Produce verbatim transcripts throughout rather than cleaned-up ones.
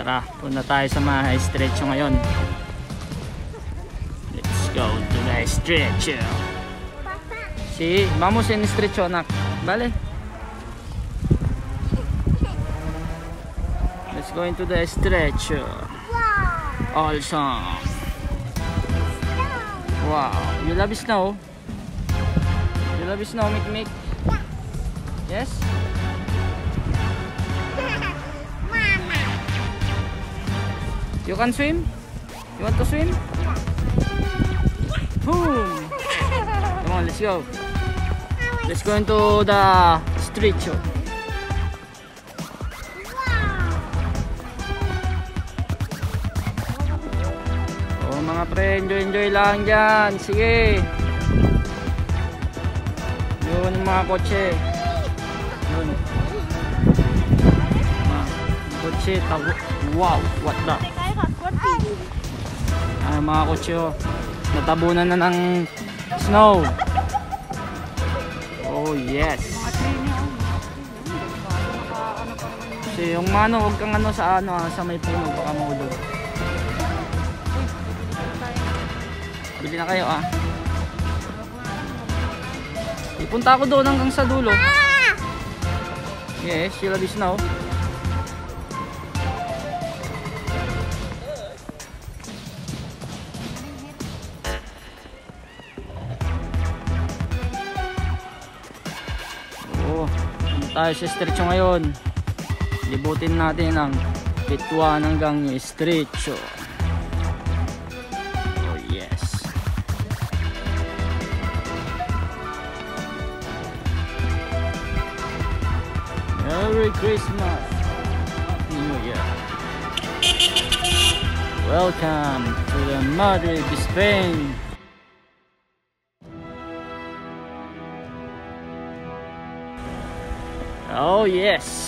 Tara, punta tayo sa mga estrecho ngayon. Let's go to the estrecho. Si, vamos en estrecho, anak. Vale. Let's go into the estrecho. Awesome. Wow, you love snow? You love snow, Mick Mick? Yes? You can swim? You want to swim? Boom! Come on, let's go. Let's go into the street show. Oh mga pre, enjoy enjoy lang dyan. Sige. Yun yung mga kotse. Yun. Mga kotse, tabo. Wow, what the? Ah, mga kotse oh. Natabunan na ng snow. Oh yes. Kasi yung mano, huwag kang ano sa ano sa may puno, baka mahulog. Bili na kayo ah. Ipunta ako doon hanggang sa dulo. Yes, sila di snow. Tayo sa estrecho ngayon. Libutin natin ang Bituan hanggang estrecho. Oh yes. Merry Christmas, Happy New Year. Welcome to the Madrid, Spain. Oh yes.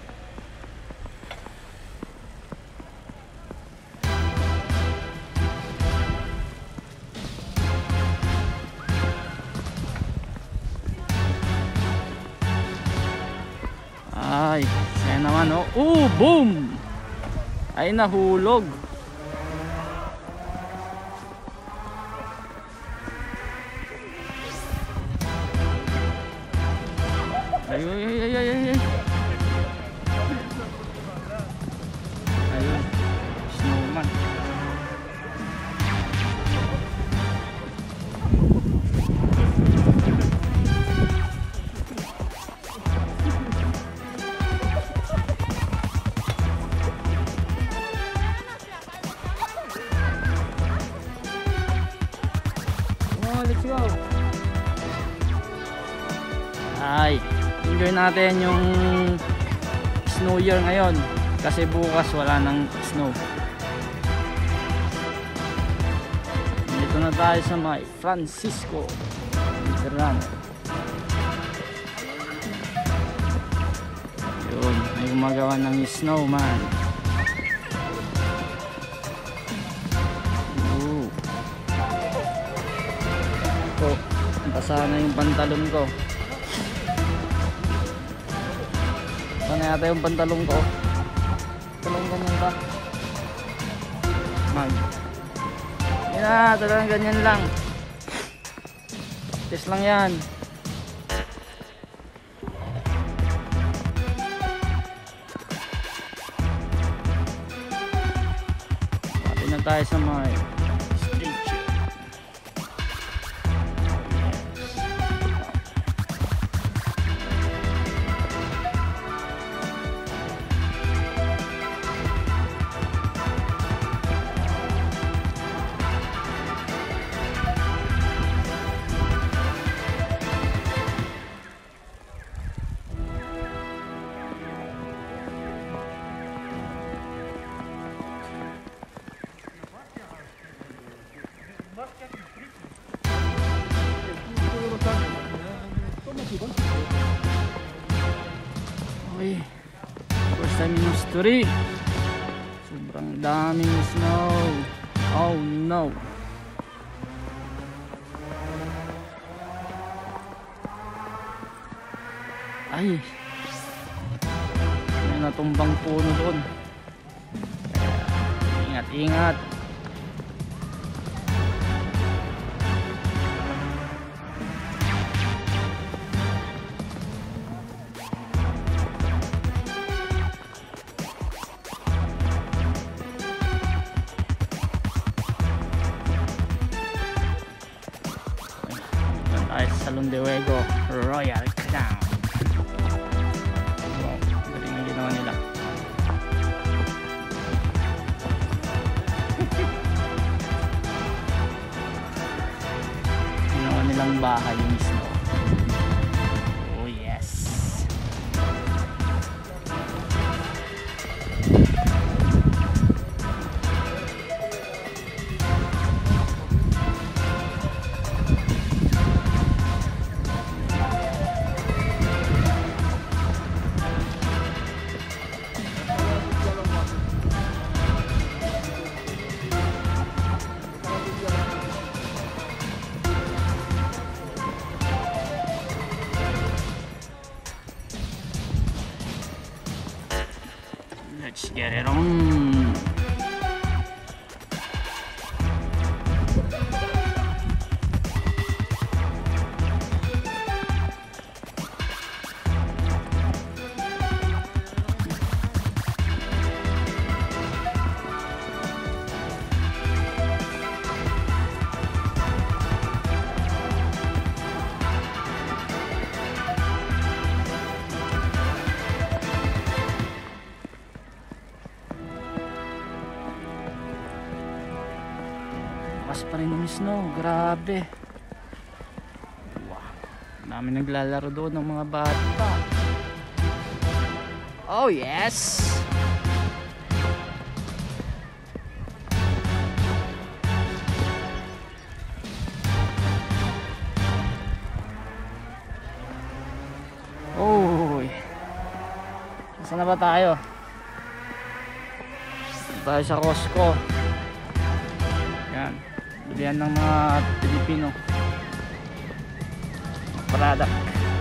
Ay, saya naman oh. Oh, boom! Ay nahulog. Ay, ay, ay, ay, ay, ay. Ayun, snowman. Oh, let's go. Ay, enjoy natin yung snow year ngayon kasi bukas wala nang snow. Dito na tayo sa may Francisco Verano. Yun, may gumagawa ng snowman. Ooh. Oh, basa na yung pantalon ko. Sana yata yung pantalong ko. Talagang ganyan ba? Mag. Yan na, talagang ganyan lang. Practice lang yan. Pati na tayo sa may street show. Okay, first time in history, sobrang daming snow. Oh no. Ay, may natumbang puno doon. Ingat. Salon de Juego Royal Crown. Wow, galing ang ginawa nila. Ginawa nilang bahay mismo. Oh yes. Let's get it on. Lakas pa rin ng snow, grabe. Wow, dami naglalaro doon ng mga bata. Oh yes. Oh, saan na ba tayo? Tayo sa Costco. Yan, bilihan ng mga Pilipino product.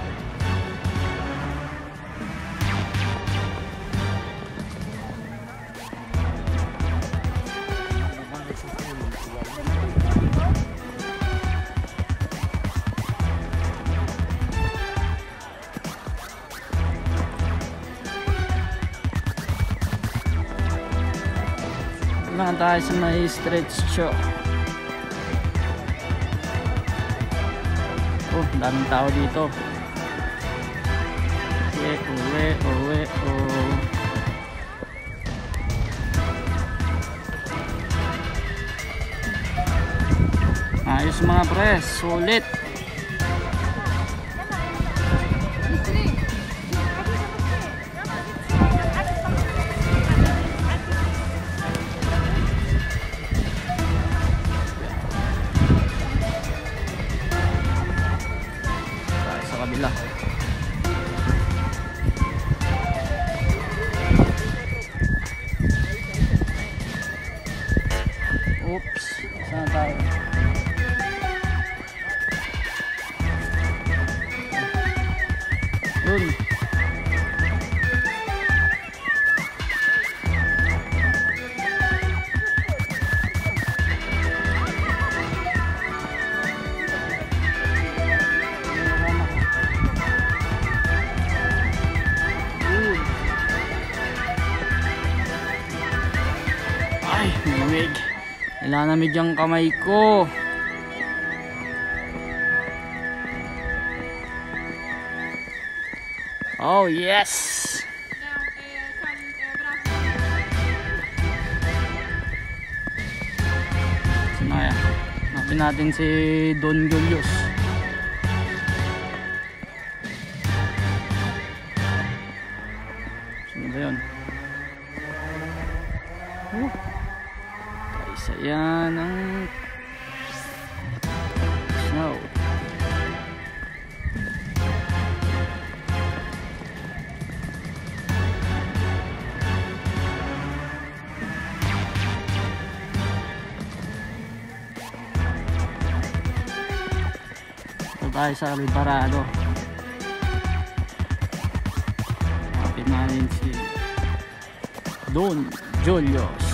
Lang tayo sa may stretch show. Oh, daming tao dito. Uwe, uwe, uwe, oh. Ayos mga pres, sulit. Kabila. Oops, saan tayo? Yun. Ay, malamig. Nilalamig yung kamay ko. Oh, yes. Sinaya. Nakapin natin si Don Julius. Sino ba yun? Uh. Isa yan ang snow. Ito tayo sa Alvarado. Kapit natin si Don Julius.